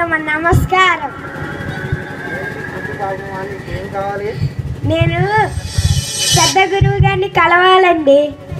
నమస్కారం. నేను పెద్ద గురువు గారిని కలవాలండి.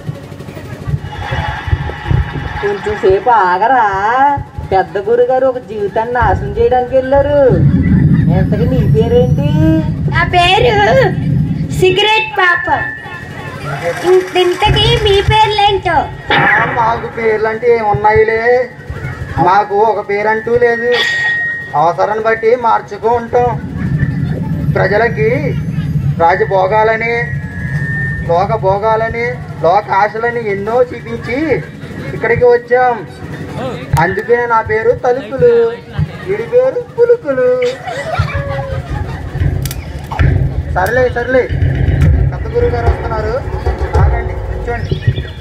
కొంచెం సేపు ఆగరా. పెద్ద గురుగారు ఒక జీవితాన్ని నాశనం చేయడానికి వెళ్ళారు. ఎంతకి నీ పేరేంటి? నా పేరు సిగరెట్ పాపం. ఇంతకీ మీ పేర్లేంటో? మాకు పేర్లంటే ఏమున్నాయిలే, మాకు ఒక పేరంటూ లేదు. అవసరాన్ని బట్టి మార్చుతూ ఉంటాం. ప్రజలకి రాజభోగాలని, లోక భోగాలని, లోక ఆశలని ఎన్నో చూపించి ఇక్కడికి వచ్చాం. అందుకే నా పేరు తలుపులు, వీడి పేరు పులుకులు. సర్లే సర్లే, పెద్ద గురువు గారు వస్తున్నారు, ఆగండి, కూర్చోండి.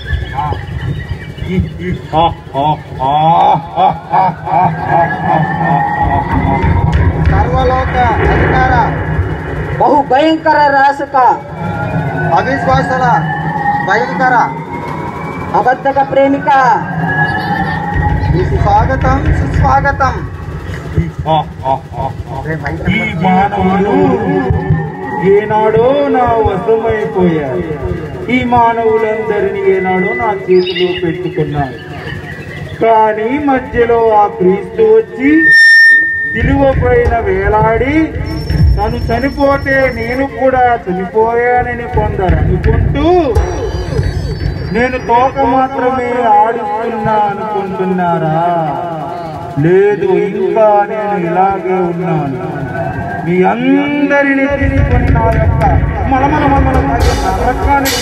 సర్వలోక అధికార బహు భయంకర రాసక అవిశ్వాసాల భయంకర అబద్ధక ప్రేమిక, స్వాగతం సుస్వాగతం. ఈ మానవులు ఏనాడో నా వశమైపోయారు. ఈ మానవులందరినీ ఏనాడో నా చేతిలో పెట్టుకున్నాను. కానీ మధ్యలో ఆ క్రీస్తు వచ్చి సిలువ పైన వేలాడి తను చనిపోతే నేను కూడా చనిపోయానని కొందరు అనుకుంటూ నేను తోక మాత్రమే ఆడిస్తున్నా అనుకుంటున్నారా? లేదు, ఇంకా నేను ఇలాగే ఉన్నాను. మీ అందరినీ తీసుకొని నా యొక్క మలమల నరకానికి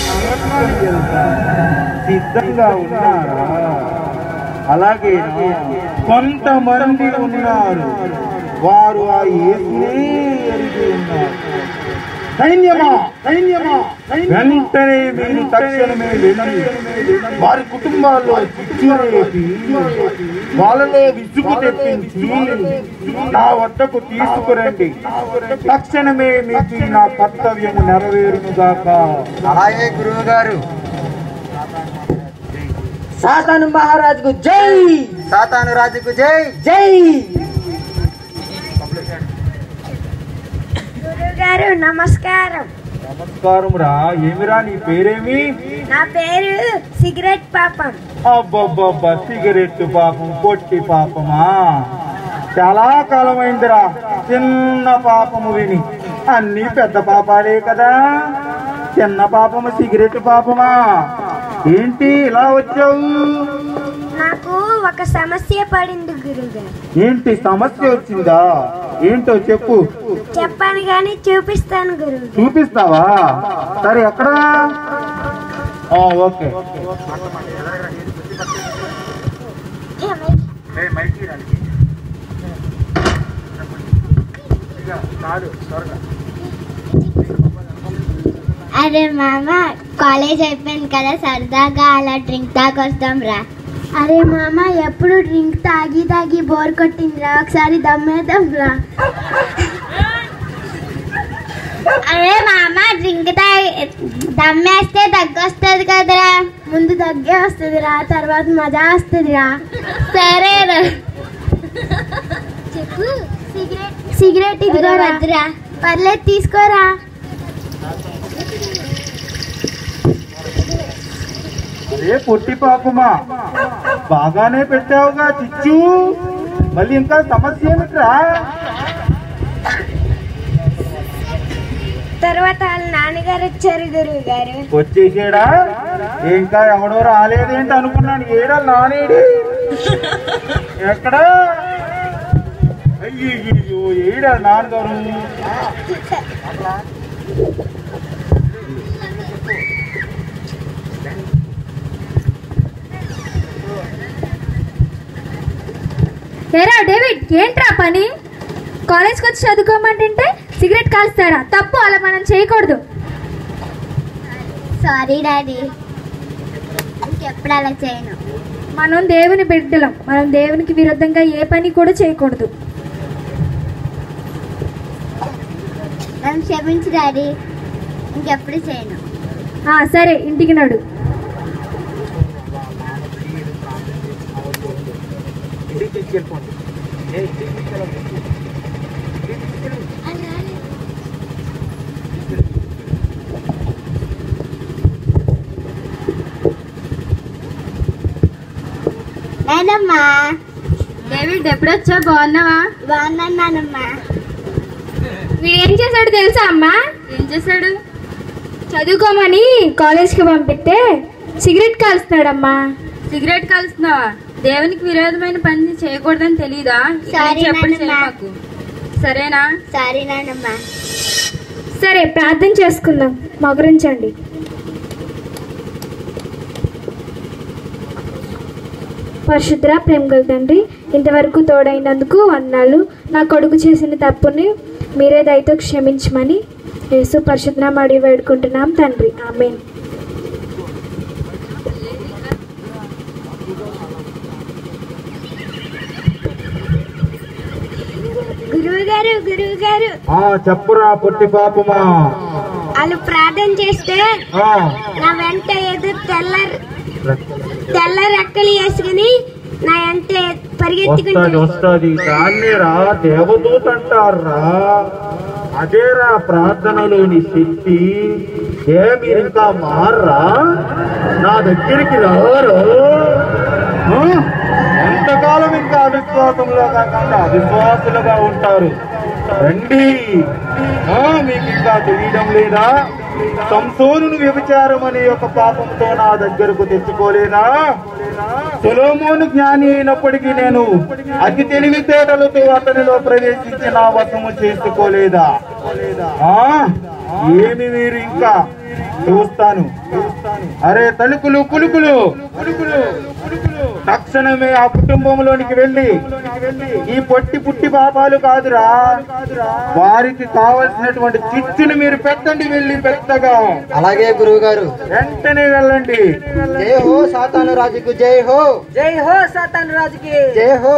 సిద్ధంగా ఉన్నారా? అలాగే కొంతమంది ఉన్నారు, వారు ఆ యేసునే ఎరిగి ఉన్నారు. సైన్యమా సైన్యమా, వెంటనే మీరు తక్షణమే వెళ్ళి వారి కుటుంబాల్లో చిచ్చురేపి వాళ్ళలో విసుగు తెప్పించి నా వద్దకు తీసుకురండి. తక్షణమే మీకు నా కర్తవ్యము నెరవేరునుగాక. అలాగే గురువు గారు. సాతాను మహారాజుకు జై, సాతాను రాజుకు జై. జై. గురుగారు నమస్కారం. నమస్కారం రా. ఏమిరా నీ పేరేమి? నా పేరు సిగరెట్ పాపం. అబ్బబ్బబ్బా, సిగరెట్ పాపం, పొట్టి పాపమా? చాలా కాలమైందిరా చిన్న పాపము విని. అన్ని పెద్ద పాపాలే కదా. చిన్న పాపము సిగరెట్ పాపమా? ఏంటి ఇలా వచ్చావు? నాకు ఒక సమస్య పడింది గురుగారు. ఏంటి సమస్య వచ్చిందా? ఏంటో చెప్పు. చెప్పాను కానీ చూపిస్తాను గురువు. చూపిస్తావా? సరే, ఎక్కడా? ఓకే. అరే మామ, కాలేజ్ అయిపోయింది కదా, సరదాగా అలా డ్రింక్ తాగొస్తాం రా. అరే మామ, ఎప్పుడు డ్రింక్ తాగి తాగి బోర్ కొట్టిందిరా, ఒకసారి దమ్మేద్దాం రా. అరే మామ, డ్రింక్ తాగి దమ్మేస్తే దగ్గొస్తుంది కదరా. ముందు దగ్గే వస్తుంది రా, తర్వాత మజా వస్తుంది రా. సరేరా. చెప్పు. సిగరెట్ ఇదిగో వద్దురా. పర్లేదు, తీసుకోరా. అరే పొట్టి పాపమా, బాగానే పెట్టావుగా చిచ్చు. మళ్ళీ ఇంకా సమస్య ఏమిట్రా? తర్వాత వాళ్ళ నాన్నగారు వచ్చారు గురువు గారు. వచ్చేసాడా? ఇంకా ఎవడో రాలేదేంటి అనుకున్నాను. ఏడా నానేడి? ఎక్కడా? అయ్యో, ఏడా నాన్నగారు? ఏరా డేవిడ్, ఏంట్రా పని? కాలేజ్కి వచ్చి చదువుకోమంటుంటే సిగరెట్ కాల్స్తారా? తప్పు, అలా మనం చేయకూడదు. సారీ డాడీ, ఇంకెప్పుడు అలా చేయను. మనం దేవుని బిడ్డలం, మనం దేవునికి విరుద్ధంగా ఏ పని కూడా చేయకూడదు. నన్ను క్షమించు డాడీ, ఇంకెప్పుడు చేయను. సరే, ఇంటికి నడు. నానమ్మా డేవిడ్ ఎప్పుడొచ్చా? బాగున్నావా? బాగున్నాను నానమ్మా. వీడు ఏం చేశాడు తెలుసా అమ్మా? ఏం చేశాడు? చదువుకోమని కాలేజ్కి పంపిస్తే సిగరెట్ కాలుస్తున్నాడమ్మా. సిగరెట్ కాలుస్తున్నావా? దేవునికి విరోధమైన పని చేయకూడదని తెలీదా? సారీ చెప్పండి నాన్నమ్మ. మాకు. సరేనా? సారీ నానమ్మా. సరే, ప్రార్థన చేసుకుందాం. మగురించండి. పరిశుద్ర ప్రేమగల తండ్రి, ఇంతవరకు తోడైనందుకు వందనాలు. నా కొడుకు చేసిన తప్పుని మీరే దయతో క్షమించమని యేసు పరిశుద్ధ నామమున అడిగి వేడుకుంటున్నాం తండ్రి. ఆమేన్. గురువు గారు చెప్పురా పొట్టి పాపమా. వాళ్ళు ప్రార్థన చేస్తే నా వెంట ఎదురు తెల్ల రెక్కలు వేసుకుని నా వెంట పరిగెత్తుకుంటే వస్తుంది దాన్ని రా దేవదూత అంటారా. అదేరా ప్రార్థనలోని శక్తి. మీరు ఇంకా మార్రా? నా దగ్గరికి రారు. ఎంతకాలం ఇంకా అవిశ్వాసంలో కాకుండా అవిశ్వాసులుగా ఉంటారు? రండి. మీకు ఇంకా తెలియడం లేదా? సంసోనును వ్యభిచారం అనే ఒక పాపంతో నా దగ్గరకు తెచ్చుకోలేదా? సొలొమోను జ్ఞాని అయినప్పటికీ నేను అతి తెలివితేటలతో అతనిలో ప్రవేశించి నా వశము చేసుకోలేదా? ఏమి మీరు ఇంకా చూస్తాను. అరే తలుకులు కులుకులు తక్షణమే ఆ కుటుంబంలోనికి వెళ్ళి ఈ పుట్టి పాపాలు కాదురా, వారికి కావలసినటువంటి చిచ్చును మీరు పెట్టండి. వెళ్ళి పెద్దగా. అలాగే గురువు గారు. వెంటనే వెళ్ళండి. జై హో సాతాను రాజుకు జై హో. జై హో సాతాను రాజుకి జై హో.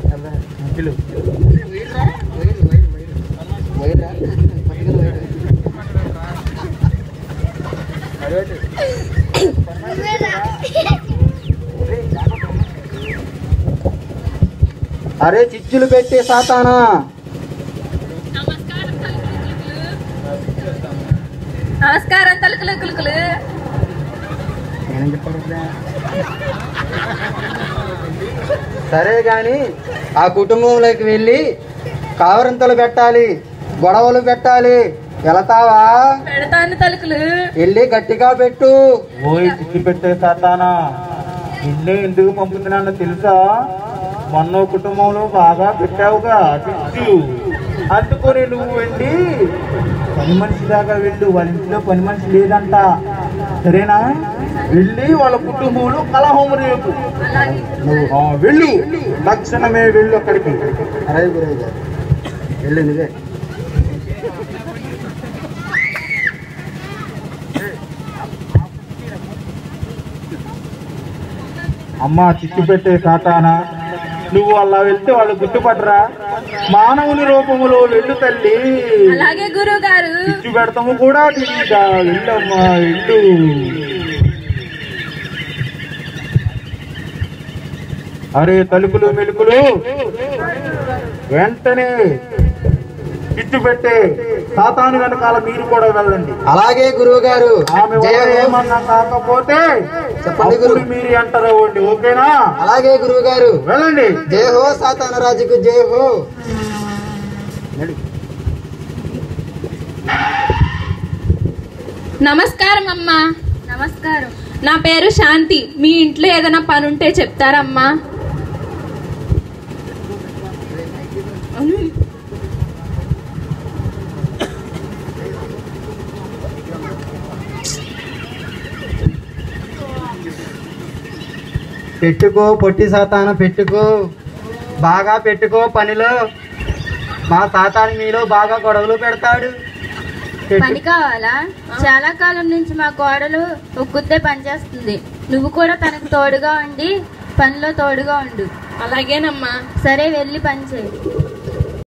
అరే చిచ్చులు పెట్టే సాతానా. నమస్కారం తలుకులు కులుకులు. సరే గాని ఆ కుటుంబంలోకి వెళ్ళి కావరంతలు పెట్టాలి, గొడవలు పెట్టాలి. వెళతావా? పెడతాను తలుకులు. వెళ్ళి గట్టిగా పెట్టు. ఓయ్ చిచ్చు పెట్టే సాతానా, నిన్నే ఎందుకు పంపుతున్నానో తెలుసా? మొన్న కుటుంబంలో బాగా పెట్టావుగా చిచ్చు. అందుకొని నువ్వు వెళ్ళి పని మనిషి దాకా వెళ్ళు. వాళ్ళ ఇంట్లో పని మనిషి లేదంట. సరేనా? వెళ్ళి వాళ్ళ కుటుంబంలో కలహం రేపు. వెళ్ళు, తక్షణమే వెళ్ళు అక్కడికి. అరే గురువు గారు వెళ్ళు నువ్వే. అమ్మా చిచ్చు పెట్టే సాతానా, నువ్వు అలా వెళ్తే వాళ్ళు గుర్తుపడరా? మానవుని రూపములో వెళ్ళు తల్లి. అలాగే గురువు గారు. చిచ్చు పెడతాము కూడా తెలీదా? వెళ్ళమ్మా వెళ్ళు. అరే తలుపులు మెలుకులు వెంటనే చిచ్చు పెట్టే సాతాను వెనకాల మీరు కూడా వెళ్ళండి. అలాగే గురువు గారు. ఆమె ఏమన్నా కాకపోతే చెప్పండి గురు. మీరు ఎంటర్ అవ్వండి. ఓకేనా? అలాగే గురువు గారు. వెళ్ళండి. జై హో సాతాను రాజుకు జై హో. నమస్కారం అమ్మా. నమస్కారం. నా పేరు శాంతి. మీ ఇంట్లో ఏదైనా పని ఉంటే చెప్తారమ్మా? పెట్టుకో పొట్టి సాతాను పెట్టుకో, బాగా పెట్టుకో పనిలో. మా సాతాను మీలో బాగా గొడవలు పెడతాడు. పని కావాలా? చాలా కాలం నుంచి మా కోడలు ఒక్కుతే పనిచేస్తుంది. నువ్వు కూడా తనకు తోడుగా ఉండి పనిలో తోడుగా ఉండు. అలాగేనమ్మా. సరే, వెళ్ళి పని చేయి.